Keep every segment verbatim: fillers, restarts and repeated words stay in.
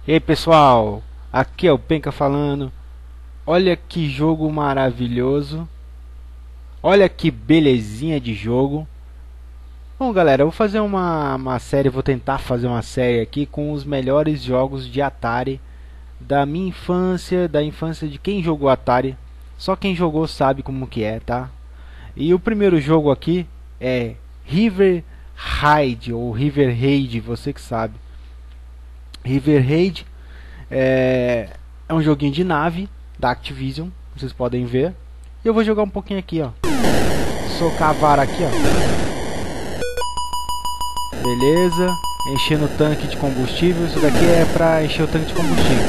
E aí pessoal, aqui é o Penca falando. Olha que jogo maravilhoso. Olha que belezinha de jogo. Bom galera, eu vou fazer uma, uma série, vou tentar fazer uma série aqui com os melhores jogos de Atari da minha infância, da infância de quem jogou Atari. Só quem jogou sabe como que é, tá? E o primeiro jogo aqui é River Raid ou River Raid, você que sabe. River Raid É, é um joguinho de nave da Activision, vocês podem ver. E eu vou jogar um pouquinho aqui, ó. Socar a vara aqui, ó. Beleza. Enchendo o tanque de combustível. Isso daqui é pra encher o tanque de combustível.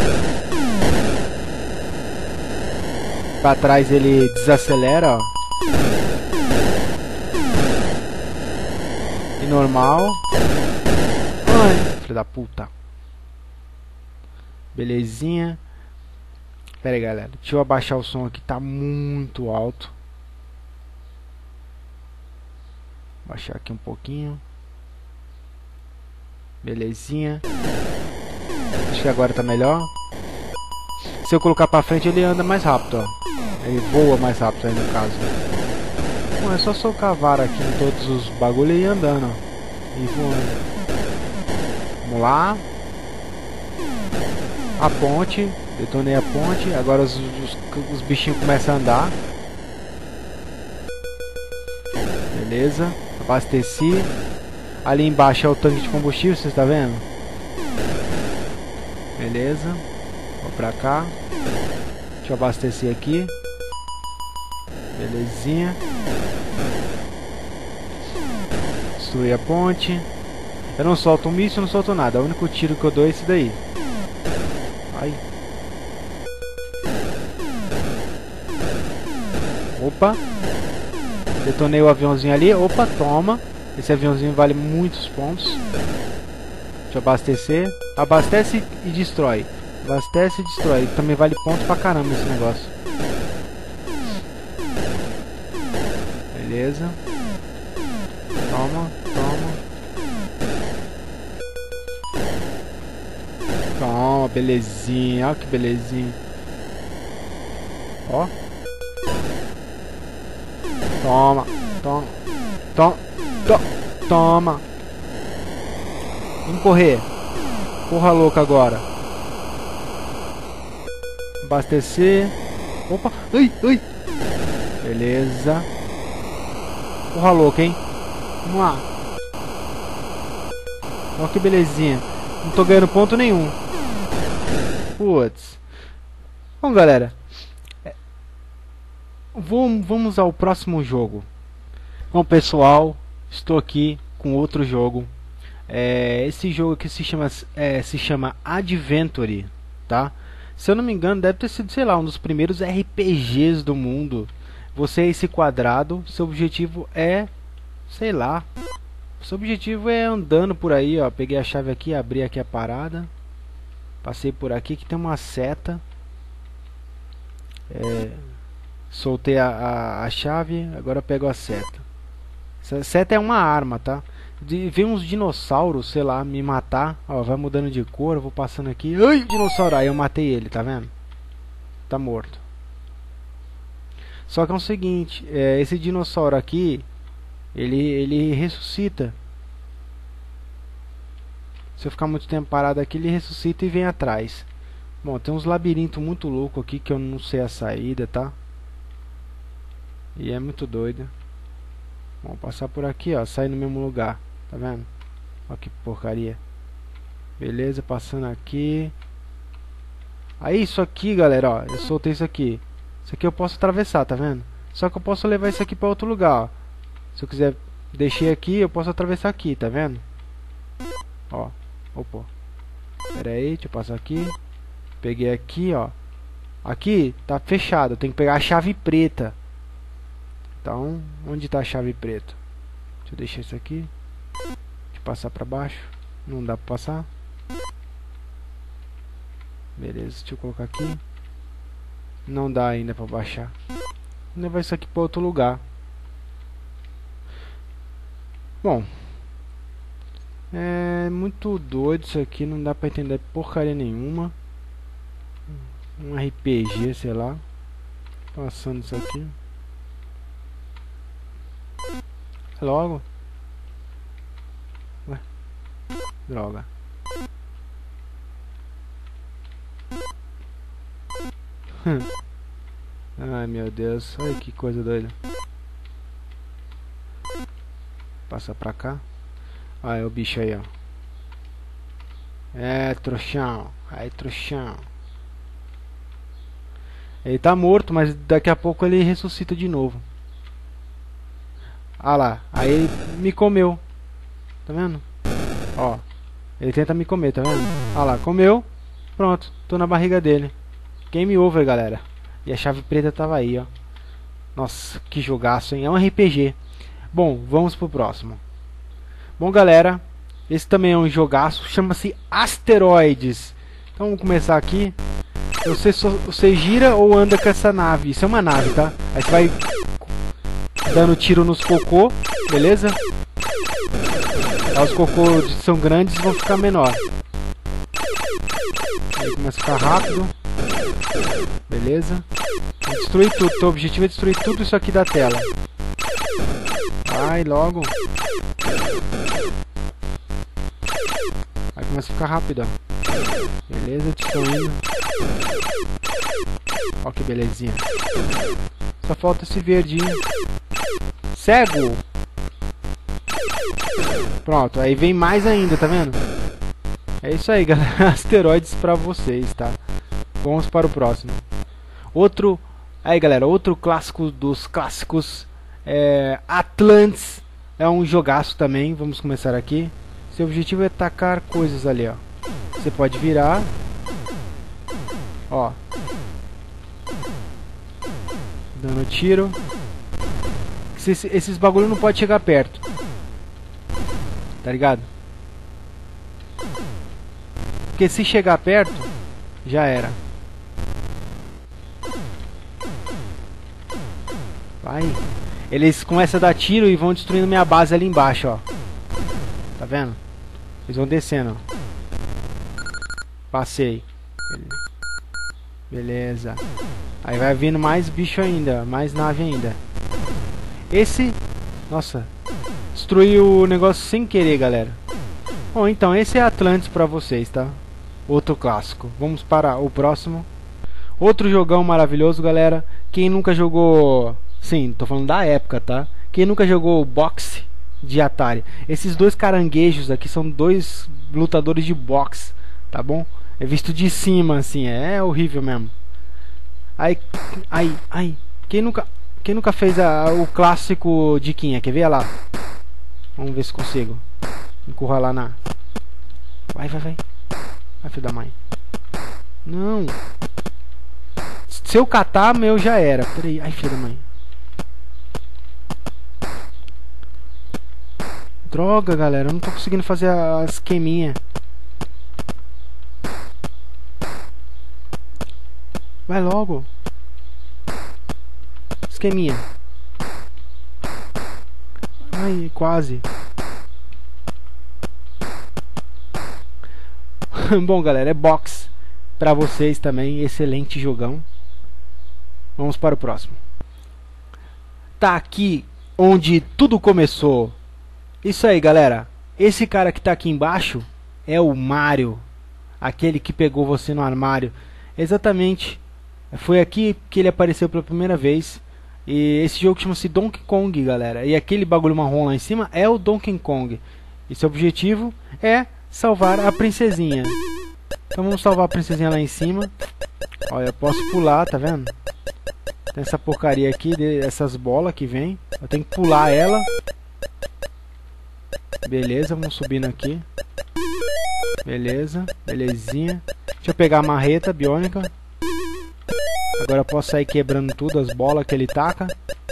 Pra trás ele desacelera, ó. E normal. Ai, filho da puta. Belezinha. Pera aí galera, deixa eu abaixar o som aqui, tá muito alto. Baixar aqui um pouquinho. Belezinha. Acho que agora tá melhor. Se eu colocar pra frente ele anda mais rápido, ó. Ele voa mais rápido aí no caso. Bom, é só socar a vara aqui em todos os bagulhos e ir andando, ó. E voando. Vamos lá. A ponte, detonei a ponte, agora os, os, os bichinhos começam a andar. Beleza, abasteci. Ali embaixo é o tanque de combustível, vocês estão vendo? Beleza, vou pra cá. Deixa eu abastecer aqui. Belezinha. Destruir a ponte. Eu não solto um míssil, não solto nada. O único tiro que eu dou é esse daí. Ai. Opa. Detonei o aviãozinho ali. Opa, toma. Esse aviãozinho vale muitos pontos. Deixa eu abastecer. Abastece e destrói. Abastece e destrói. Também vale pontos pra caramba esse negócio. Beleza. Toma, toma. Toma, belezinha, olha que belezinha. Ó. Toma, toma, toma, to toma. Vamos correr. Porra louca agora. Abastecer. Opa, ai, ai. Beleza. Porra louca, hein. Vamos lá. Olha que belezinha. Não tô ganhando ponto nenhum. Putz. Bom, galera, é, vamos, vamos ao próximo jogo. Bom, pessoal, estou aqui com outro jogo. É, esse jogo aqui se chama, é, se chama Adventure, tá? Se eu não me engano, deve ter sido, sei lá, um dos primeiros R P Gs do mundo. Você é esse quadrado, seu objetivo é, sei lá, seu objetivo é andando por aí, ó. Peguei a chave aqui, abri aqui a parada. Passei por aqui que tem uma seta. É, soltei a, a, a chave, agora eu pego a seta. Essa seta é uma arma, tá? De, vem uns dinossauros, sei lá, me matar. Ó, vai mudando de cor, eu vou passando aqui. Ai, dinossauro! Aí eu matei ele, tá vendo? Tá morto. Só que é o seguinte, é, esse dinossauro aqui, ele, ele ressuscita. Se eu ficar muito tempo parado aqui, ele ressuscita e vem atrás. Bom, tem uns labirintos muito loucos aqui que eu não sei a saída, tá? E é muito doido. Vamos passar por aqui, ó. Sair no mesmo lugar. Tá vendo? Olha que porcaria. Beleza, passando aqui. Aí isso aqui, galera, ó. Eu soltei isso aqui. Isso aqui eu posso atravessar, tá vendo? Só que eu posso levar isso aqui pra outro lugar, ó. Se eu quiser deixar aqui, eu posso atravessar aqui, tá vendo? Ó. Opa. Pera aí, deixa eu passar aqui. Peguei aqui, ó. Aqui tá fechado, eu tenho que pegar a chave preta. Então, onde tá a chave preta? Deixa eu deixar isso aqui. Deixa eu passar pra baixo. Não dá pra passar. Beleza, deixa eu colocar aqui. Não dá ainda pra baixar. Vou levar isso aqui pra outro lugar. Bom, É muito doido isso aqui, não dá pra entender porcaria nenhuma. Um R P G, sei lá. Passando isso aqui. Logo. Ué. Droga. Ai meu Deus, olha que coisa doida. Passa pra cá. Olha o bicho aí, ó. É, trouxão. Aí, trouxão. Ele tá morto, mas daqui a pouco ele ressuscita de novo. Ah lá, aí ele me comeu. Tá vendo? Ó, ele tenta me comer, tá vendo? Ah lá, comeu. Pronto, tô na barriga dele. Game over, galera. E a chave preta tava aí, ó. Nossa, que jogaço, hein? É um R P G. Bom, vamos pro próximo. Bom, galera, esse também é um jogaço. Chama-se Asteroides. Então vamos começar aqui. Você, só, você gira ou anda com essa nave. Isso é uma nave, tá? Aí você vai dando tiro nos cocô, beleza? Aí os cocô são grandes e vão ficar menor. Aí começa a ficar rápido. Beleza? Destruir tudo. Teu objetivo é destruir tudo isso aqui da tela. Vai logo. Aí começa a ficar rápido, ó. Beleza, destruindo. Ó que belezinha. Só falta esse verdinho. Cego! Pronto, aí vem mais ainda, tá vendo? É isso aí, galera. Asteroides pra vocês, tá? Vamos para o próximo. Outro... Aí, galera, outro clássico dos clássicos. É... Atlantis. É um jogaço também. Vamos começar aqui. Seu objetivo é atacar coisas ali, ó. Você pode virar. Ó. Dando tiro. Esses, esses bagulho não pode chegar perto. Tá ligado? Porque se chegar perto, já era. Vai. Eles começam a dar tiro e vão destruindo minha base ali embaixo, ó. Tá vendo? Eles vão descendo, ó. Passei. Beleza. Aí vai vindo mais bicho ainda, mais nave ainda. Esse... Nossa. Destruiu o negócio sem querer, galera. Bom, então esse é Atlantis pra vocês, tá? Outro clássico. Vamos para o próximo. Outro jogão maravilhoso, galera. Quem nunca jogou... Sim, tô falando da época, tá? Quem nunca jogou boxe de Atari? Esses dois caranguejos aqui são dois lutadores de boxe, tá bom? É visto de cima, assim, é horrível mesmo. Aí, aí, aí. Quem nunca, quem nunca fez a, o clássico diquinha? Quer ver lá? Vamos ver se consigo. Encurralar na... Vai, vai, vai. Vai, filho da mãe. Não. Se eu catar, meu já era. Peraí. Ai, filho da mãe. Droga, galera. Eu não tô conseguindo fazer a esqueminha. Vai logo. Esqueminha. Ai, quase. Bom, galera, é box pra vocês também. Excelente jogão. Vamos para o próximo. Tá aqui onde tudo começou. Isso aí, galera. Esse cara que tá aqui embaixo é o Mario. Aquele que pegou você no armário. Exatamente. Foi aqui que ele apareceu pela primeira vez. E esse jogo chama-se Donkey Kong, galera. E aquele bagulho marrom lá em cima é o Donkey Kong. E seu objetivo é salvar a princesinha. Então vamos salvar a princesinha lá em cima. Olha, eu posso pular, tá vendo? Tem essa porcaria aqui, essas bolas que vem. Eu tenho que pular ela. Beleza, vamos subindo aqui. Beleza, belezinha. Deixa eu pegar a marreta biônica. Agora eu posso sair quebrando tudo, as bolas que ele taca.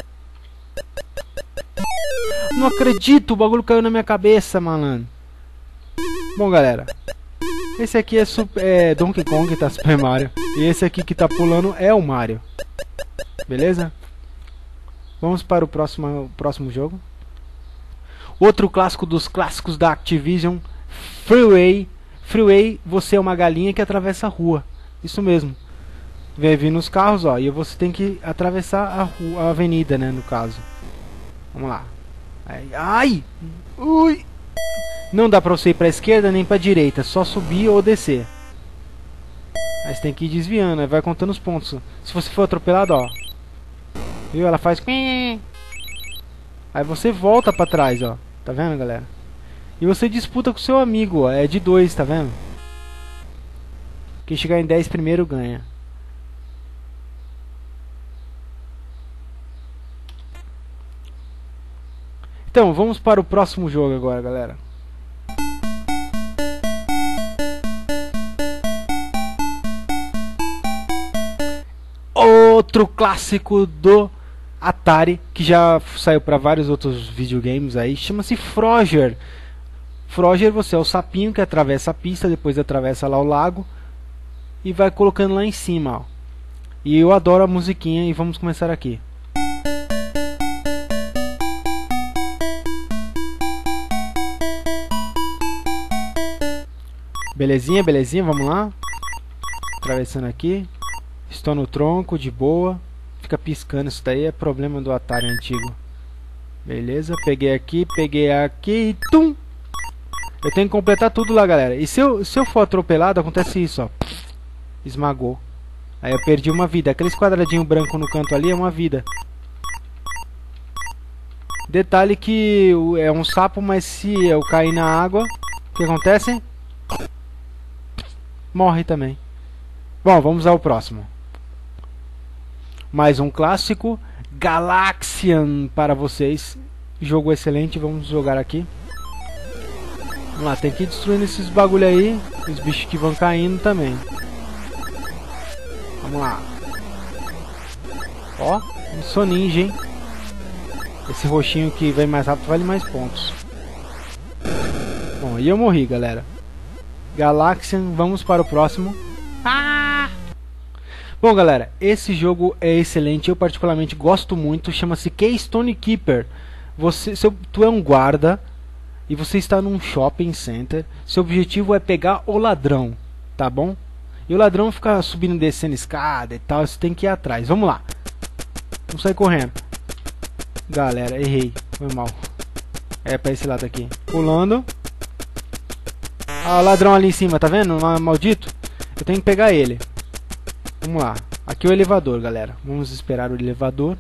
Não acredito, o bagulho caiu na minha cabeça, malandro. Bom, galera, esse aqui é, super, é Donkey Kong, tá? Super Mario. E esse aqui que tá pulando é o Mario. Beleza? Vamos para o próximo, o próximo jogo. Outro clássico dos clássicos da Activision, Freeway. Freeway, você é uma galinha que atravessa a rua. Isso mesmo. Vai vir nos carros, ó, e você tem que atravessar a rua, a avenida, né, no caso. Vamos lá. Ai, ai! Ui! Não dá pra você ir pra esquerda nem pra direita, só subir ou descer. Aí você tem que ir desviando, aí vai contando os pontos. Se você for atropelado, ó. Viu? Ela faz... Aí você volta pra trás, ó. Tá vendo, galera? E você disputa com seu amigo, ó. É de dois, tá vendo? Quem chegar em dez primeiro ganha. Então, vamos para o próximo jogo agora, galera. Outro clássico do Atari, que já saiu para vários outros videogames aí, chama-se Frogger. Frogger, você é o sapinho que atravessa a pista, depois atravessa lá o lago e vai colocando lá em cima, ó. E eu adoro a musiquinha e vamos começar aqui. Belezinha, belezinha, vamos lá. Atravessando aqui. Estou no tronco, de boa. Fica piscando, isso daí é problema do Atari antigo. Beleza, peguei aqui, peguei aqui e tum! Eu tenho que completar tudo lá, galera. E se eu, se eu for atropelado, acontece isso, ó. Esmagou. Aí eu perdi uma vida. Aqueles quadradinhos brancos no canto ali é uma vida. Detalhe que é um sapo, mas se eu cair na água, o que acontece? Morre também. Bom, vamos ao próximo. Mais um clássico, Galaxian para vocês. Jogo excelente, vamos jogar aqui. Vamos lá, tem que ir destruindo esses bagulho aí. Os bichos que vão caindo também. Vamos lá. Ó, não sou ninja, hein? Esse roxinho que vem mais rápido vale mais pontos. Bom, e eu morri, galera. Galaxian, vamos para o próximo. Ah! Bom, galera, esse jogo é excelente, eu particularmente gosto muito, chama-se Keystone Keeper. Você, seu, tu é um guarda e você está num shopping center. Seu objetivo é pegar o ladrão, tá bom? E o ladrão fica subindo e descendo escada e tal, você tem que ir atrás. Vamos lá. Vamos sair correndo. Galera, errei, foi mal. É pra esse lado aqui. Pulando. Ah, o ladrão ali em cima, tá vendo? Maldito. Eu tenho que pegar ele. Vamos lá. Aqui é o elevador, galera. Vamos esperar o elevador.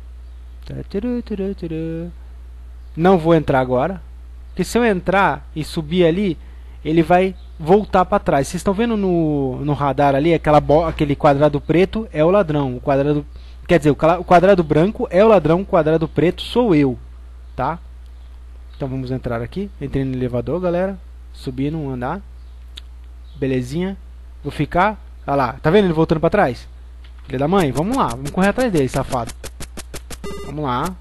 Não vou entrar agora. Porque se eu entrar e subir ali, ele vai voltar para trás. Vocês estão vendo no, no radar ali, aquela bo aquele quadrado preto é o ladrão. O quadrado, quer dizer, o quadrado branco é o ladrão, o quadrado preto sou eu. Tá? Então vamos entrar aqui. Entrei no elevador, galera. Subindo um andar. Belezinha. Vou ficar. Olha lá. Tá vendo ele voltando pra trás? Filha da mãe. Vamos lá. Vamos correr atrás dele, safado. Vamos lá.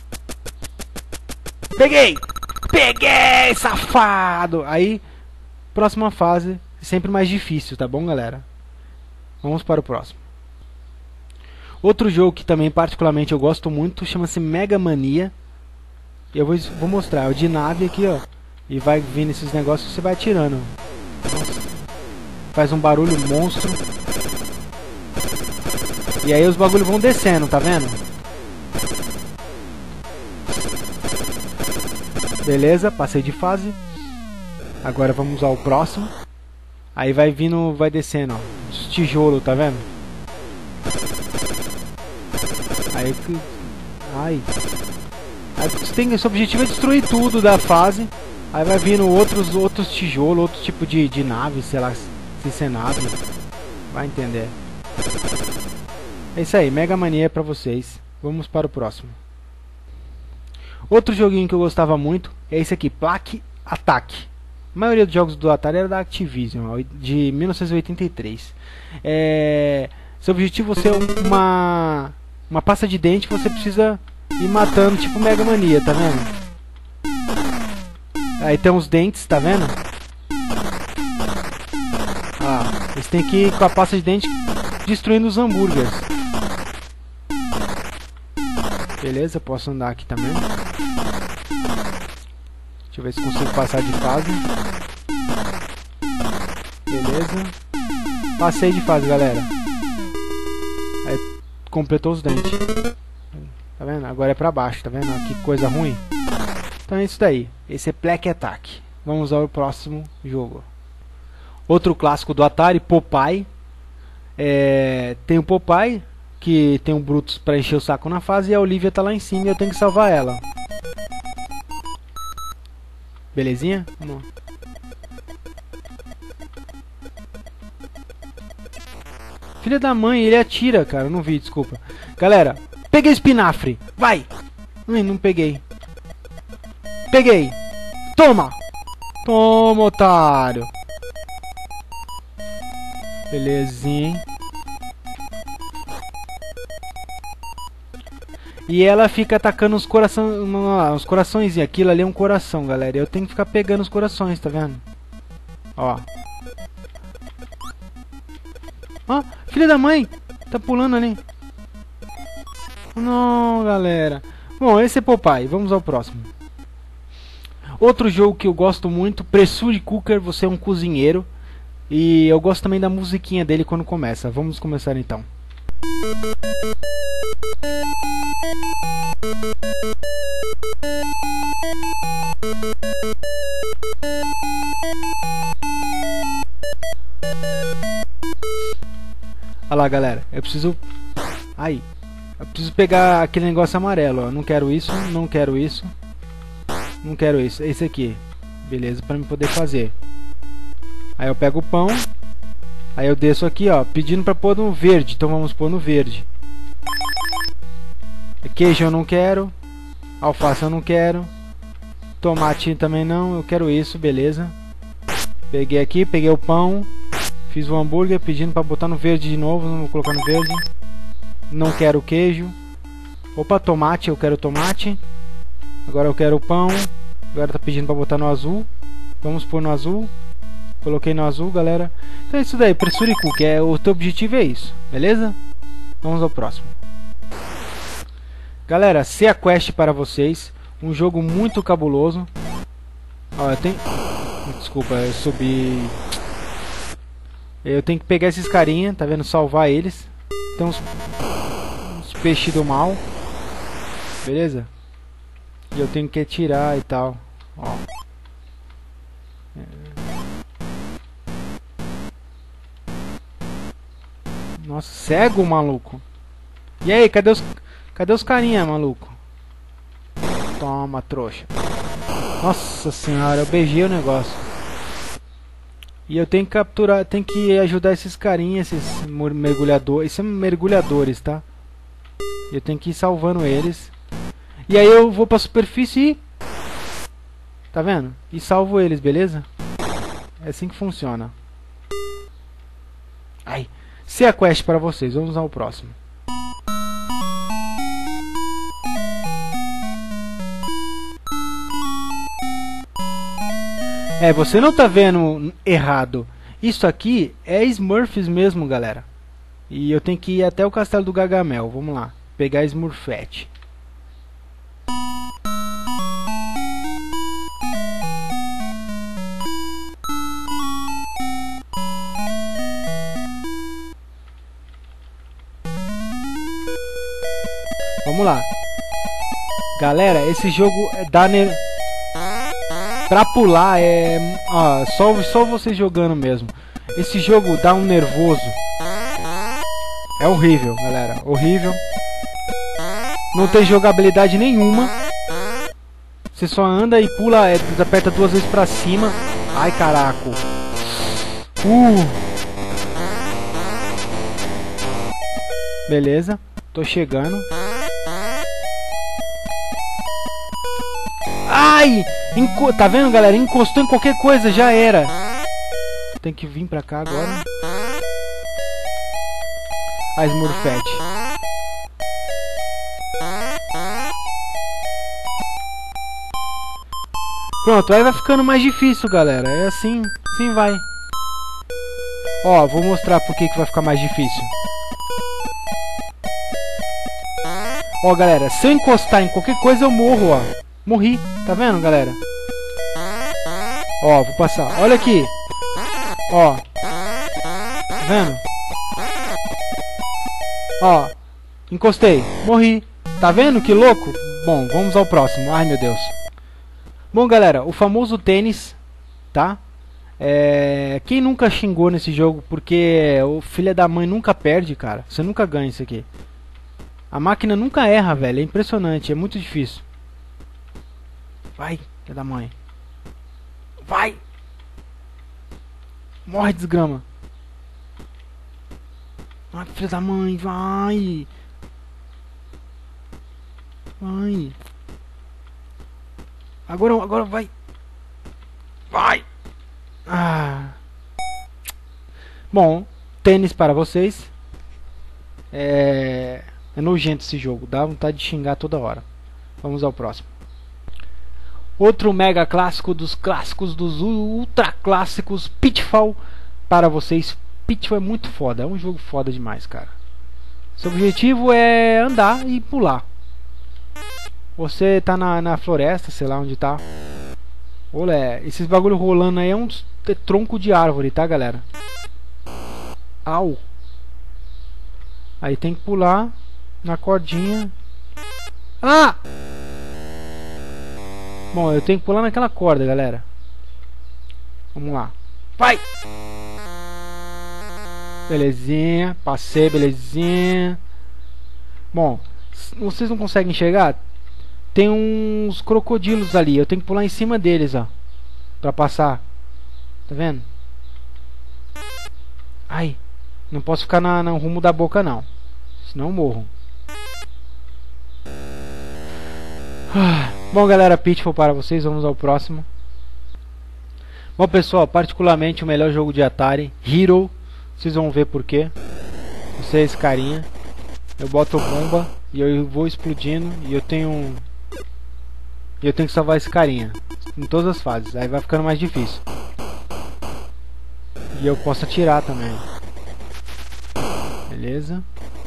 Peguei! Peguei, safado! Aí, próxima fase. Sempre mais difícil, tá bom, galera? Vamos para o próximo. Outro jogo que também particularmente eu gosto muito. Chama-se Mega Mania. Eu vou, vou mostrar. É o de nave aqui, ó. E vai vindo esses negócios e você vai atirando. Nossa. Faz um barulho monstro. E aí os bagulhos vão descendo, tá vendo? Beleza, passei de fase. Agora vamos ao próximo. Aí vai vindo, vai descendo, ó. Os tijolos, tá vendo? Aí... Ai... Aí você tem, seu objetivo é destruir tudo da fase. Aí vai vindo outros, outros tijolos, outro tipo de, de nave, sei lá, se isso é nave. Vai entender. É isso aí, Mega Mania é pra vocês. Vamos para o próximo. Outro joguinho que eu gostava muito é esse aqui, Plaque Attack. A maioria dos jogos do Atari era da Activision, de mil novecentos e oitenta e três. É... Seu objetivo é ser uma, uma pasta de dente que você precisa ir matando, tipo Mega Mania, tá vendo? Aí tem os dentes, tá vendo? Ah, eles têm que ir com a pasta de dente destruindo os hambúrgueres. Beleza, posso andar aqui também. Deixa eu ver se consigo passar de fase. Beleza. Passei de fase, galera. Aí completou os dentes. Tá vendo? Agora é pra baixo, tá vendo? Que coisa ruim. Então é isso daí. Esse é Plague Attack. Vamos ao próximo jogo. Outro clássico do Atari, Popeye. É, tem o Popeye, que tem um Brutus pra encher o saco na fase, e a Olivia tá lá em cima e eu tenho que salvar ela. Belezinha? Vamos. Filha da mãe, ele atira, cara. Eu não vi, desculpa. Galera, peguei espinafre. Vai! Ai, não peguei. Peguei. Toma! Toma, otário. Belezinha, hein? E ela fica atacando os corações, os corações, e aquilo ali é um coração, galera. Eu tenho que ficar pegando os corações, tá vendo? Ó. Ó, filha da mãe, tá pulando ali. Não, galera. Bom, esse é Popeye. Vamos ao próximo. Outro jogo que eu gosto muito, Pressure Cooker. Você é um cozinheiro. E eu gosto também da musiquinha dele quando começa. Vamos começar então. Olha lá, galera. Eu preciso... Aí. Eu preciso pegar aquele negócio amarelo, ó. Não quero isso, não quero isso. Não quero isso. Esse aqui. Beleza, pra me poder fazer. Aí eu pego o pão. Aí eu desço aqui, ó, pedindo pra pôr no verde. Então vamos pôr no verde. Queijo eu não quero. Alface eu não quero. Tomate também não. Eu quero isso, beleza. Peguei aqui, peguei o pão. Fiz o hambúrguer pedindo pra botar no verde de novo. Não vou colocar no verde. Não quero queijo. Opa, tomate, eu quero tomate. Agora eu quero o pão. Agora tá pedindo pra botar no azul. Vamos pôr no azul. Coloquei no azul, galera. Então é isso daí, Pressure Cooker. É, o teu objetivo é isso, beleza? Vamos ao próximo. Galera, Sea Quest para vocês. Um jogo muito cabuloso. Ó, eu tenho... Desculpa, eu subi... Eu tenho que pegar esses carinha, tá vendo? Salvar eles. Tem uns, uns peixes do mal. Beleza? E eu tenho que atirar e tal. Ó. Nossa, cego, maluco. E aí, cadê os... Cadê os carinha, maluco? Toma, trouxa. Nossa senhora, eu beijei o negócio. E eu tenho que capturar, tenho que ajudar esses carinha, esses mergulhadores, esses mergulhadores, tá? Eu tenho que ir salvando eles. E aí eu vou pra superfície e... Tá vendo? E salvo eles, beleza? É assim que funciona. Ai, Sea Quest para vocês, vamos ao próximo. É, você não tá vendo errado. Isso aqui é Smurfs mesmo, galera. E eu tenho que ir até o castelo do Gargamel. Vamos lá, pegar Smurfette. Vamos lá. Galera, esse jogo dá... Ne... Pra pular é... Ó, só, só você jogando mesmo. Esse jogo dá um nervoso. É horrível, galera. Horrível. Não tem jogabilidade nenhuma. Você só anda e pula, é, aperta duas vezes pra cima. Ai, caraca. Uh. Beleza. Tô chegando. Ai! Enco... Tá vendo, galera? Encostou em qualquer coisa, já era. Tem que vir pra cá agora. A Smurfette. Pronto, aí vai ficando mais difícil, galera. É assim, assim vai. Ó, vou mostrar por que que vai ficar mais difícil. Ó, galera, se eu encostar em qualquer coisa eu morro, ó. Morri, tá vendo, galera? Ó, vou passar. Olha aqui. Ó. Tá vendo? Ó. Encostei. Morri. Tá vendo que louco? Bom, vamos ao próximo. Ai, meu Deus. Bom, galera, o famoso tênis, tá? É... Quem nunca xingou nesse jogo? Porque o filho da mãe nunca perde, cara. Você nunca ganha isso aqui. A máquina nunca erra, velho. É impressionante. É muito difícil. Vai, filho da mãe. Vai! Morre, desgrama. Ai, filho da mãe, vai! Vai! Agora, agora vai! Vai! Ah! Bom, tênis para vocês. É... é nojento esse jogo, dá vontade de xingar toda hora. Vamos ao próximo. Outro mega clássico dos clássicos, dos ultra clássicos, Pitfall para vocês. Pitfall é muito foda, é um jogo foda demais, cara. Seu objetivo é andar e pular. Você tá na, na floresta, sei lá onde tá. Olé, esses bagulho rolando aí é um tronco de árvore, tá, galera? Au. Aí tem que pular na cordinha. Ah! Bom, eu tenho que pular naquela corda, galera. Vamos lá. Vai! Belezinha. Passei, belezinha. Bom, vocês não conseguem enxergar? Tem uns crocodilos ali. Eu tenho que pular em cima deles, ó. Pra passar. Tá vendo? Ai. Não posso ficar na, no rumo da boca, não. Senão eu morro. Bom, galera, Pitfall para vocês. Vamos ao próximo. Bom, pessoal, particularmente o melhor jogo de Atari, Hero. Vocês vão ver por quê. Você é esse carinha. Eu boto bomba e eu vou explodindo. E eu tenho um... E eu tenho que salvar esse carinha em todas as fases. Aí vai ficando mais difícil. E eu posso atirar também. Beleza.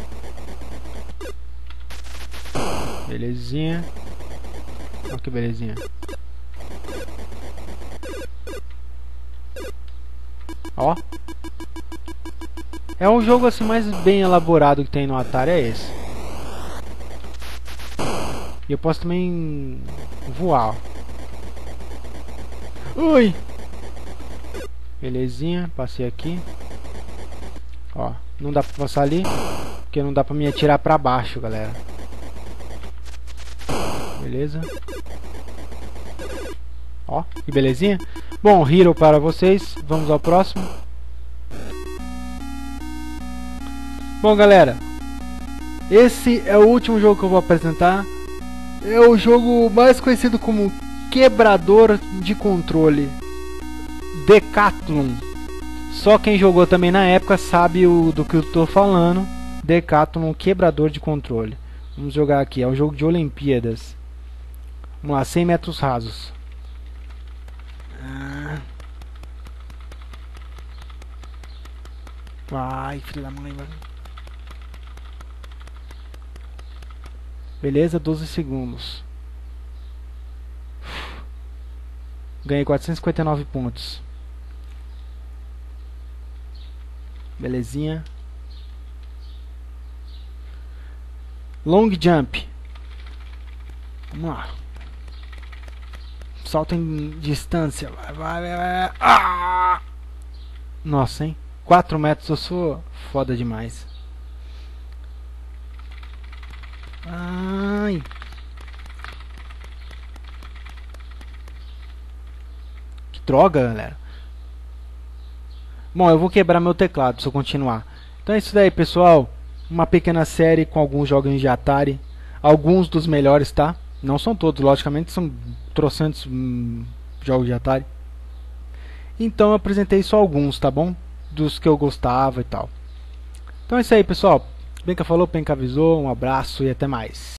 Belezinha. Olha que belezinha. Ó. É um jogo assim mais bem elaborado que tem no Atari, é esse. E eu posso também voar. Ui. Belezinha, passei aqui. Ó, não dá pra passar ali, porque não dá pra me atirar pra baixo, galera. Beleza. Ó, que belezinha. Bom, Hero para vocês. Vamos ao próximo. Bom, galera, esse é o último jogo que eu vou apresentar. É o jogo mais conhecido como quebrador de controle, Decathlon. Só quem jogou também na época sabe o, do que eu estou falando. Decathlon, quebrador de controle. Vamos jogar aqui, é um jogo de Olimpíadas. Vamos lá, cem metros rasos. Ah. Vai, filho da mãe, vai. Beleza, doze segundos. Ganhei quatrocentos e cinquenta e nove pontos. Belezinha. Long jump. Vamos lá. Salto em distância. Vai, vai, vai, vai. Ah! Nossa, hein? quatro metros, eu sou foda demais. Ai. Que droga, galera. Bom, eu vou quebrar meu teclado se eu continuar. Então é isso daí, pessoal. Uma pequena série com alguns jogos de Atari. Alguns dos melhores, tá? Não são todos, logicamente. São trocentos hum, jogos de Atari. Então eu apresentei só alguns, tá bom? Dos que eu gostava e tal. Então é isso aí, pessoal. Penca falou, Penca avisou. Um abraço e até mais.